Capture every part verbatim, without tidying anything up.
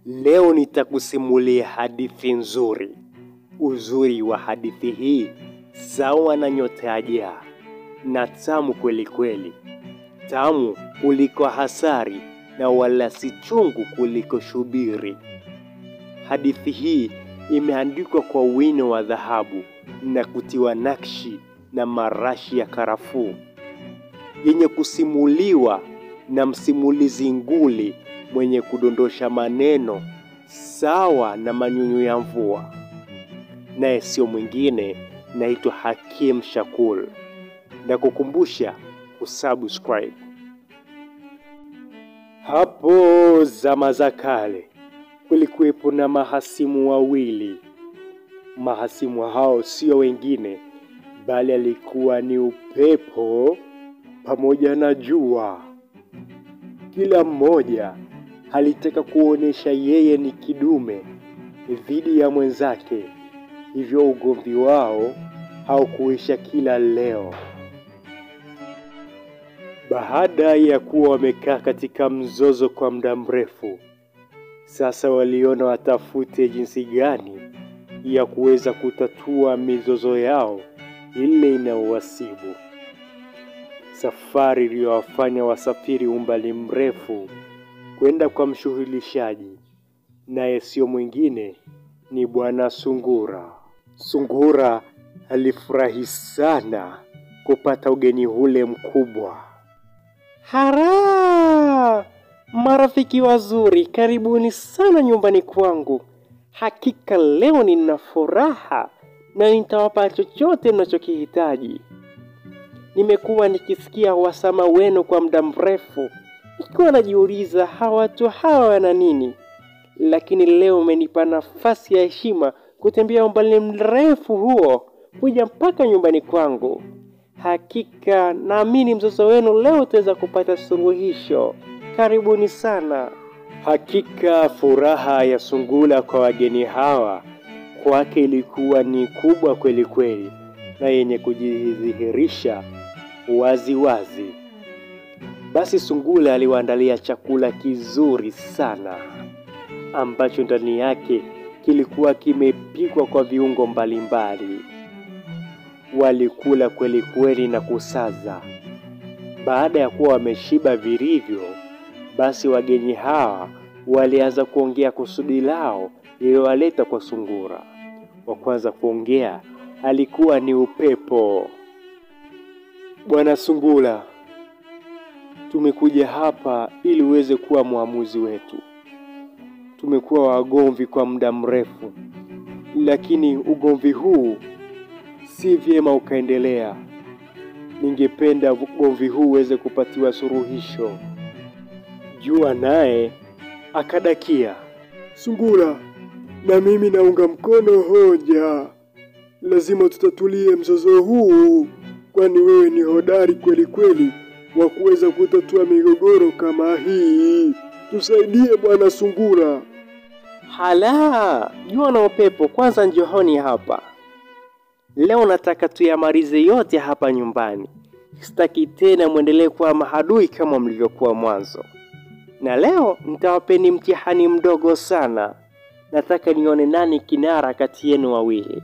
Leo nitakusimulia hadithi nzuri. Uzuri wa hadithi hii sawa na nyota ya jaa na tamu kweli kweli. Tamu kuliko hasari na wala si chungu kuliko shubiri. Hadithi hii imeandikwa kwa wino wa dhahabu na kutiwa nakshi na marashi ya karafuu, yenye kusimuliwa na msimulizi nguli mwenye kudondosha maneno sawa na manyunyu ya mvua. Naye sio mwingine, naitwa Hakim Shakul. Na kukumbusha kusubscribe. Hapo zama za kale kulikuwepo na mahasimu wawili. Mahasimu hao sio wengine bali alikuwa ni upepo pamoja na jua. Kila mmoja alitaka kuonesha yeye ni kidume dhidi ya mwenzake, hivyo ugomvi wao haukuisha kila leo. Baada ya kuwa wamekaa katika mzozo kwa muda mrefu, sasa waliona watafute jinsi gani ya kuweza kutatua mizozo yao ile inawasibu. Safari iliyowafanya wasafiri umbali mrefu kwenda kwa mshughulishaji, naye sio mwingine ni Bwana Sungura. Sungura alifurahi sana kupata ugeni ule mkubwa. Hara! Marafiki wazuri, karibuni sana nyumbani kwangu. Hakika leo nina furaha na nitawapa chochote mnachokihitaji. Nimekuwa nikisikia wasama wenu kwa muda mrefu, nikiwa najiuliza hawa watu hawa wana nini. Lakini leo umenipa nafasi ya heshima kutembea umbali mrefu huo kuja mpaka nyumbani kwangu. Hakika naamini mzozo wenu leo utaweza kupata suluhisho. Karibuni sana. Hakika furaha ya Sungura kwa wageni hawa kwake ilikuwa ni kubwa kweli kweli na yenye kujidhihirisha wazi wazi. Basi Sungura aliwaandalia chakula kizuri sana ambacho ndani yake kilikuwa kimepikwa kwa viungo mbalimbali. Walikula kweli kweli na kusaza. Baada ya kuwa wameshiba vilivyo, basi wageni hawa walianza kuongea kusudi lao lililowaleta kwa Sungura. Wa kwanza kuongea alikuwa ni upepo. Bwana Sungura, tumekuja hapa ili uweze kuwa muamuzi wetu. Tumekuwa wagomvi kwa muda mrefu, lakini ugomvi huu si vyema ukaendelea. Ningependa ugomvi huu uweze kupatiwa suluhisho. Jua naye akadakia. Sungura, na mimi naunga mkono hoja. Lazima tutatulie mzozo huu, kwani wewe ni hodari kweli kweli wa kuweza kutatua migogoro kama hii. Tusaidie Bwana Sungura. Hala, Jua na upepo, kwanza njooni hapa. Leo nataka tuyamalize yote hapa nyumbani. Sitaki tena muendelee kuwa mahadui kama mlivyokuwa mwanzo. Na leo nitawapeni mtihani mdogo sana. Nataka nione nani kinara kati yenu wawili.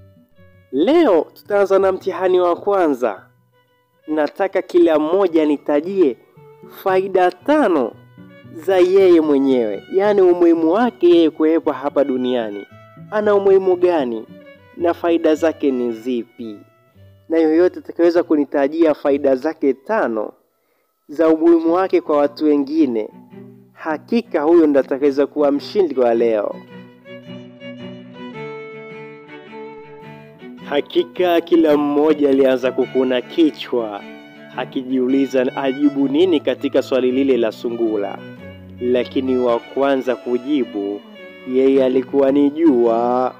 Leo tutaanza na mtihani wa kwanza. Nataka kila mmoja nitajie faida tano za yeye mwenyewe, yani umuhimu wake yeye kuwepo hapa duniani. Ana umuhimu gani na faida zake ni zipi? Na yoyote atakayeweza kunitajia faida zake tano za umuhimu wake kwa watu wengine, hakika huyo ndiye atakayeweza kuwa mshindi wa leo. Hakika kila mmoja alianza kukuna kichwa akijiuliza ajibu nini katika swali lile la Sungura. Lakini wa kwanza kujibu yeye alikuwa ni Jua.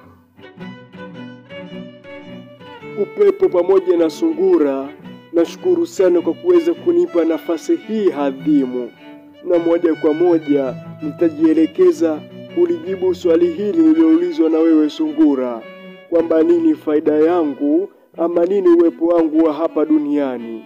Upepo pamoja na Sungura, nashukuru sana kwa kuweza kunipa nafasi hii hadhimu. Na moja kwa moja nitajielekeza kulijibu swali hili nililoulizwa na wewe Sungura, kwamba nini faida yangu ama nini uwepo wangu wa hapa duniani.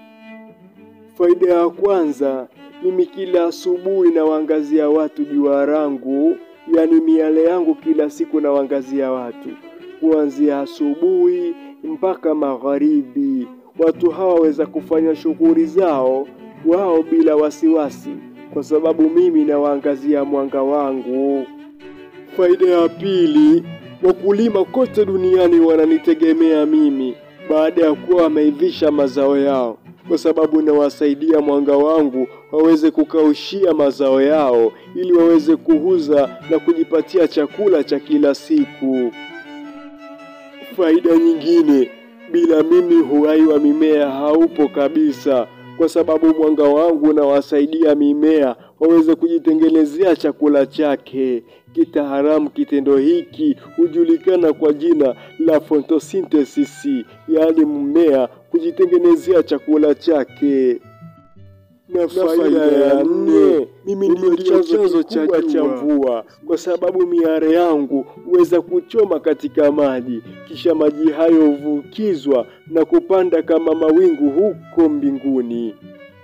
Faida ya kwanza, mimi kila asubuhi na waangazia watu jua langu yaani miale yangu kila siku nawaangazia watu, kuanzia asubuhi mpaka magharibi. Watu hawa waweza kufanya shughuli zao wao bila wasiwasi, kwa sababu mimi nawaangazia mwanga wangu. Faida ya pili, wakulima kote duniani wananitegemea mimi baada ya kuwa wameivisha mazao yao, kwa sababu nawasaidia mwanga wangu waweze kukaushia mazao yao ili waweze kuuza na kujipatia chakula cha kila siku. Faida nyingine, bila mimi uhai wa mimea haupo kabisa, kwa sababu mwanga wangu unawasaidia mimea waweze kujitengenezea chakula chake. Kitaalamu kitendo hiki hujulikana kwa jina la photosynthesis, yaani mmea kujitengenezea chakula chake. Na faida ya nne, mimi ndio chanzo cha mvua, kwa sababu miale yangu huweza kuchoma katika maji, kisha maji hayo huvukizwa na kupanda kama mawingu huko mbinguni.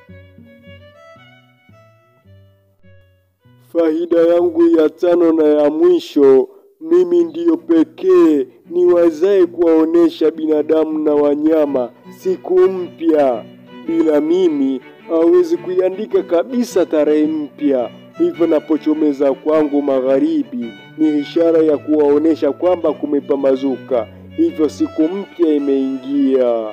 Faida yangu ya tano na ya mwisho, mimi ndiyo pekee niwezaye kuwaonesha binadamu na wanyama siku mpya. Bila mimi hawezi kuiandika kabisa tarehe mpya. Hivyo napochomeza kwangu magharibi ni ishara ya kuwaonesha kwamba kumepambazuka, hivyo siku mpya imeingia.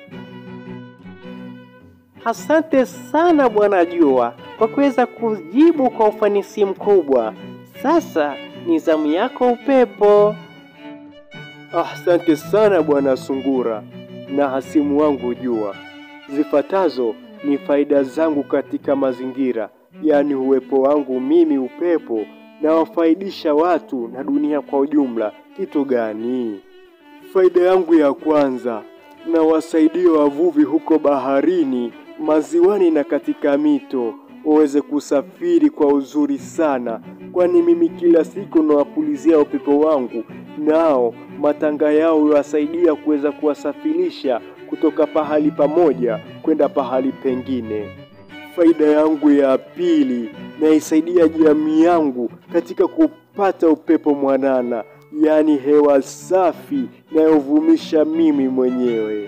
Asante sana Bwana Jua kwa kuweza kujibu kwa ufanisi mkubwa. Sasa ni zamu yako Upepo. Asante sana Bwana Sungura na hasimu wangu Jua. Zifuatazo ni faida zangu katika mazingira, yaani uwepo wangu mimi Upepo na wafaidisha watu na dunia kwa ujumla. Kitu gani? Faida yangu ya kwanza, na wasaidia wavuvi huko baharini, maziwani na katika mito waweze kusafiri kwa uzuri sana, kwani mimi kila siku nawapulizia upepo wangu, nao matanga yao huwasaidia kuweza kuwasafirisha kutoka pahali pamoja kwenda pahali pengine. Faida yangu ya pili, naisaidia jamii yangu katika kupata upepo mwanana, yaani hewa safi nayovumisha mimi mwenyewe.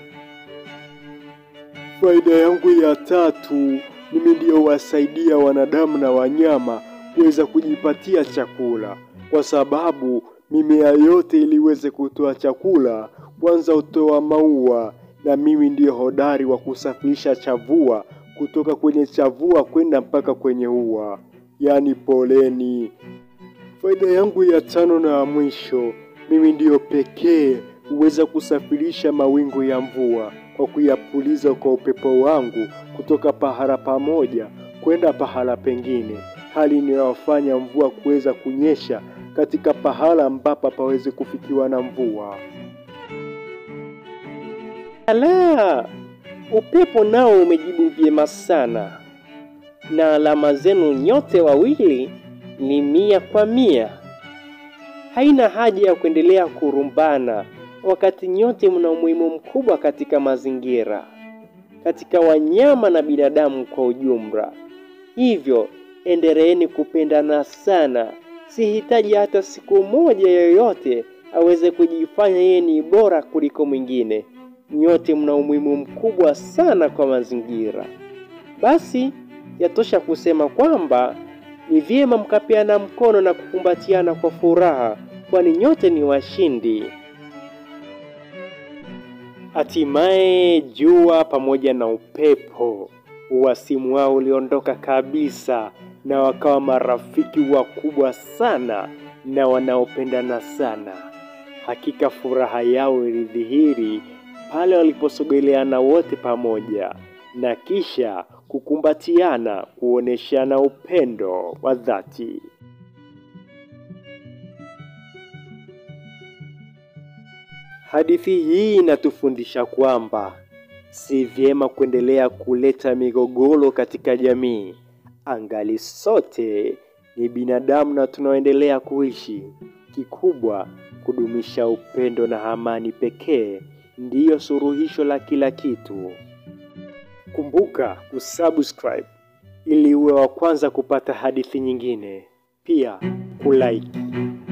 Faida yangu ya tatu, mimi ndio wasaidia wanadamu na wanyama kuweza kujipatia chakula, kwa sababu mimea yote iliweze kutoa chakula kwanza hutoa maua, na mimi ndio hodari wa kusafirisha chavua kutoka kwenye chavua kwenda mpaka kwenye ua, yaani poleni. Faida yangu ya tano na mwisho, mimi ndio pekee uweza kusafirisha mawingu ya mvua kwa kuyapuliza kwa upepo wangu kutoka pahala pamoja kwenda pahala pengine, hali inayofanya mvua kuweza kunyesha katika pahala ambapo paweze kufikiwa na mvua. Ala, Upepo nao umejibu vyema sana, na alama zenu nyote wawili ni mia kwa mia. Haina haja ya kuendelea kurumbana, wakati nyote mna umuhimu mkubwa katika mazingira, katika wanyama na binadamu kwa ujumla. Hivyo endeleeni kupendana sana. Sihitaji hata siku moja yoyote aweze kujifanya yeye ni bora kuliko mwingine. Nyote mna umuhimu mkubwa sana kwa mazingira. Basi yatosha kusema kwamba ni vyema mkapeana mkono na kukumbatiana kwa furaha, kwani nyote ni washindi. Hatimaye Jua pamoja na Upepo, uasimu wao uliondoka kabisa na wakawa marafiki wakubwa sana na wanaopendana sana. Hakika furaha yao ilidhihiri pale waliposogeleana wote pamoja na kisha kukumbatiana kuoneshana upendo wa dhati. Hadithi hii inatufundisha kwamba si vyema kuendelea kuleta migogoro katika jamii. Angali sote ni binadamu na tunaendelea kuishi. Kikubwa kudumisha upendo na amani pekee ndiyo suluhisho la kila kitu. Kumbuka kusubscribe ili uwe wa kwanza kupata hadithi nyingine. pia kulike.